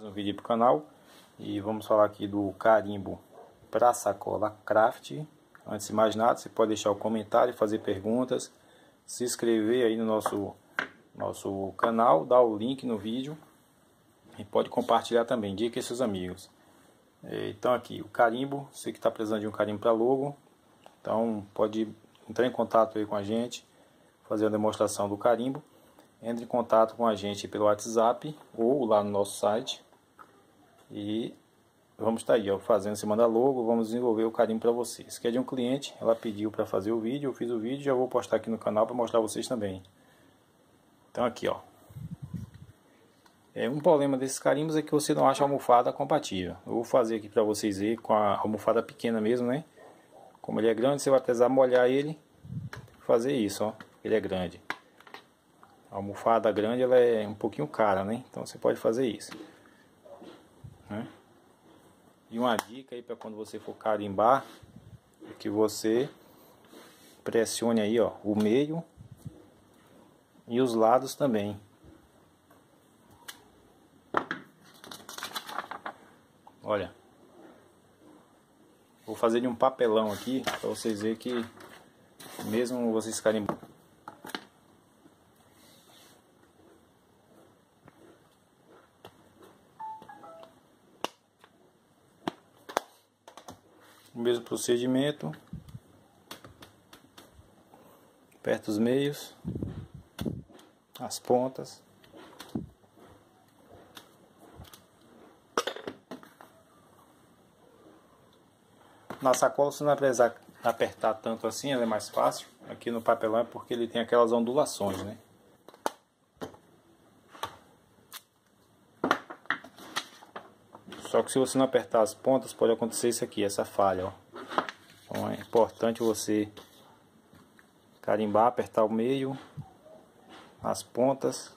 um vídeo para o canal e vamos falar aqui do carimbo para sacola craft. Antes de mais nada, você pode deixar o comentário, fazer perguntas, se inscrever aí no nosso canal, dar o link no vídeo e pode compartilhar também, indique seus amigos. Então aqui o carimbo, você que está precisando de um carimbo para logo, então pode entrar em contato aí com a gente, fazer a demonstração do carimbo. Entre em contato com a gente pelo WhatsApp ou lá no nosso site e vamos estar aí, ó, fazendo, você manda logo, vamos desenvolver o carimbo para vocês. Que é de um cliente, ela pediu para fazer o vídeo, eu fiz o vídeo e já vou postar aqui no canal para mostrar a vocês também. Então aqui, ó, um problema desses carimbos é que você não acha a almofada compatível. Eu vou fazer aqui para vocês verem com a almofada pequena mesmo, né? Como ele é grande, você vai precisar molhar ele, fazer isso, ó, ele é grande. A almofada grande ela é um pouquinho cara, né? Então você pode fazer isso, né? E uma dica aí para quando você for carimbar é que você pressione aí, ó, o meio e os lados também. Olha, vou fazer de um papelão aqui para vocês verem que mesmo vocês carimbando, o mesmo procedimento, aperta os meios, as pontas. Na sacola você não vai precisar apertar tanto assim, ela é mais fácil. Aqui no papelão é porque ele tem aquelas ondulações, né? Só que se você não apertar as pontas, pode acontecer isso aqui, essa falha, ó. Então é importante você carimbar, apertar o meio, as pontas.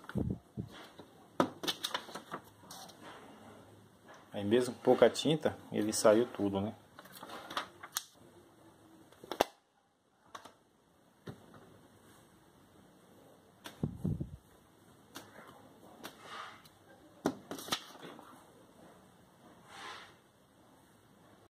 Aí mesmo com pouca tinta, ele saiu tudo, né?